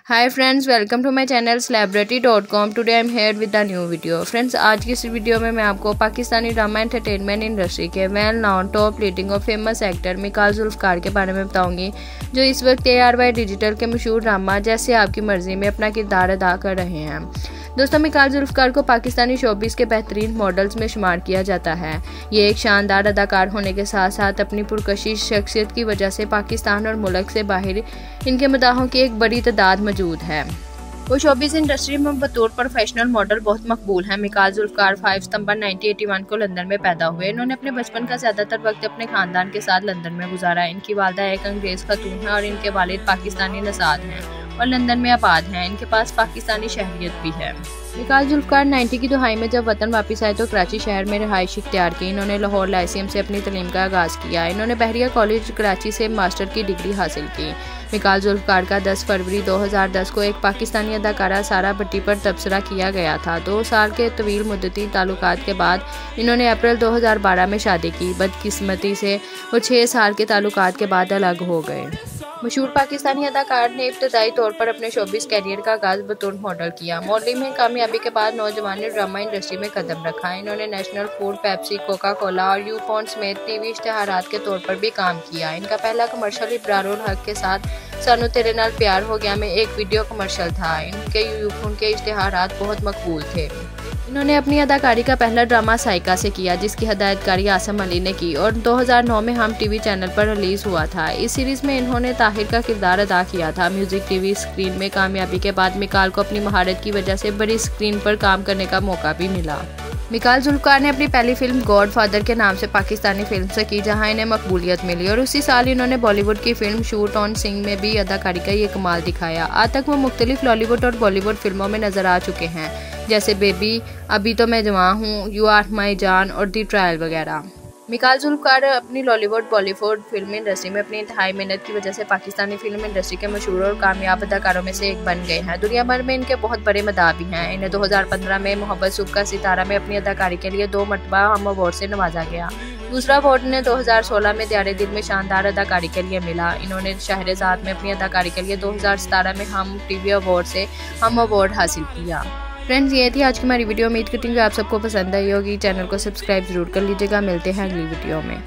Hi friends, welcome to my channel celebrity.com। Today I am here with a new video. Friends, आज की इस video में मैं आपको पाकिस्तानी ड्रामा एंटरटेनमेंट इंडस्ट्री के वेल नॉन टॉप लीडिंग और फेमस एक्टर मिकाल जुल्फ़कार के बारे में बताऊंगी, जो इस वक्त ARY डिजिटल के मशहूर ड्रामा जैसे आपकी मर्जी में अपना किरदार अदा कर रहे हैं। दोस्तों, मिकाल जुल्फ़कार को पाकिस्तानी शोबिस के बेहतरीन मॉडल्स में शुमार किया जाता है। ये एक शानदार अदाकार होने के साथ साथ अपनी पुरकशिश शख्सियत की वजह से पाकिस्तान और मुल्क से बाहर इनके मदाहों की एक बड़ी तादाद मौजूद है। वो शोबिस इंडस्ट्री में बतौर प्रोफेशनल मॉडल बहुत मकबूल हैं। मिकाल जुल्फ़कार 5 सितंबर 1981 को लंदन में पैदा हुए। इन्होंने अपने बचपन का ज़्यादातर वक्त अपने खानदान के साथ लंदन में गुजारा। इनकी वालदा एक अंग्रेज़ खातून है और इनके वालिद पाकिस्तानी नसाद हैं और लंदन में आबाद हैं। इनके पास पाकिस्तानी शहरियत भी है। मिकाल जुल्फ़कार 90 की दहाई में जब वतन वापस आए तो कराची शहर में रहाइश इख्तियार की। इन्होंने लाहौर लाइसियम से अपनी तलीम का आगाज़ किया। इन्होंने बहरिया कॉलेज कराची से मास्टर की डिग्री हासिल की। मिकाल जुल्फ़कार का 10 फरवरी 2010 को एक पाकिस्तानी अदाकारा सारा भट्टी पर तबसरा किया गया था। 2 साल के तवील मुद्दती ताल्लुकात के बाद इन्होंने अप्रैल 2012 में शादी की। बदकिस्मती से वो 6 साल के ताल्लुकात के बाद अलग हो गए। मशहूर पाकिस्तानी अदाकार ने इब्तदाई तौर पर अपने शोबिस कैरियर का आगाज़ बतौर मॉडल किया। मॉडलिंग में कामयाबी के बाद नौजवान ने ड्रामा इंडस्ट्री में कदम रखा। इन्होंने National Food, Pepsi, Coca Cola और यूपॉन समेत टीवी इश्तिहारात के तौर पर भी काम किया। इनका पहला कमर्शियल इब्रारुल हक के साथ सानू तेरे नाल प्यार हो गया में एक वीडियो कमर्शियल था। इनके यूपॉन के इश्तिहारात बहुत मकबूल थे। इन्होंने अपनी अदाकारी का पहला ड्रामा साइका से किया, जिसकी हिदायतकारी आसम अली ने की और 2009 में हम टीवी चैनल पर रिलीज हुआ था। इस सीरीज में इन्होंने ताहिर का किरदार अदा किया था। म्यूजिक टीवी स्क्रीन में कामयाबी के बाद मिकाल को अपनी महारत की वजह से बड़ी स्क्रीन पर काम करने का मौका भी मिला। मिकाल जुल्फ़कार ने अपनी पहली फिल्म गॉडफादर के नाम से पाकिस्तानी फिल्म से की, जहां इन्हें मकबूलियत मिली और उसी साल इन्होंने बॉलीवुड की फिल्म शूट ऑन सिंह में भी अदाकारी का ये कमाल दिखाया। आज तक वो मुख्तलिफ लॉलीवुड और बॉलीवुड फिल्मों में नजर आ चुके हैं, जैसे बेबी, अभी तो मैं जवां हूँ, यू आर माई जान और दी ट्रायल वगैरह। मिकाल जुल्फ़कार अपनी लॉलीवुड बॉलीवुड फिल्म इंडस्ट्री में अपनी इंतहाई मेहनत की वजह से पाकिस्तानी फिल्म इंडस्ट्री के मशहूर और कामयाब अदाकारों में से एक बन गए हैं। दुनिया भर में इनके बहुत बड़े मदाह भी हैं। इन्हें 2015 में मोहब्बत सुख का सितारा में अपनी अदाकारी के लिए 2 मरतबा हम अवार्ड से नवाजा गया। दूसरा अवार्ड इन्हें 2016 में दियारे दिल में शानदार अदाकारी के लिए मिला। इन्होंने शहरज़ाद में अपनी अदाकारी के लिए 2017 में हम टीवी अवार्ड से हम अवार्ड हासिल किया। फ्रेंड्स, ये थी आज की हमारी वीडियो। उम्मीद करती हूँ कि आप सबको पसंद आई होगी। चैनल को सब्सक्राइब जरूर कर लीजिएगा। मिलते हैं अगली वीडियो में।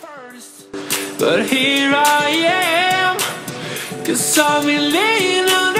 But here I am, 'cause I've been laying